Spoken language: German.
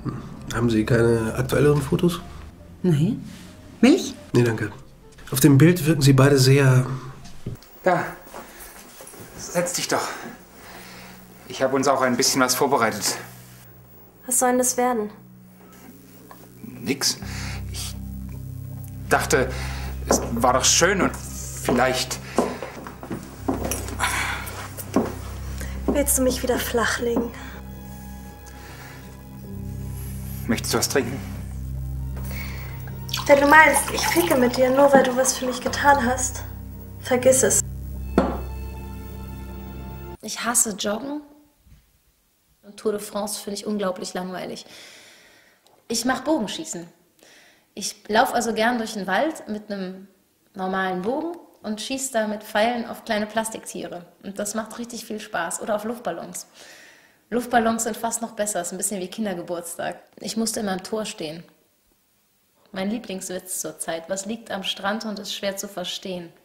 Haben Sie keine aktuelleren Fotos? Nein. Milch? Nee, danke. Auf dem Bild wirken Sie beide sehr... Da. Setz dich doch. Ich habe uns auch ein bisschen was vorbereitet. Was soll denn das werden? Nix. Ich dachte, es war doch schön und vielleicht... Willst du mich wieder flachlegen? Möchtest du was trinken? Wenn du meinst, ich ficke mit dir, nur weil du was für mich getan hast, vergiss es. Ich hasse Joggen. Und Tour de France finde ich unglaublich langweilig. Ich mache Bogenschießen. Ich laufe also gern durch den Wald mit einem normalen Bogen und schieße da mit Pfeilen auf kleine Plastiktiere. Und das macht richtig viel Spaß. Oder auf Luftballons. Luftballons sind fast noch besser. Ist ein bisschen wie Kindergeburtstag. Ich musste immer am Tor stehen. Mein Lieblingswitz zurzeit. Was liegt am Strand und ist schwer zu verstehen?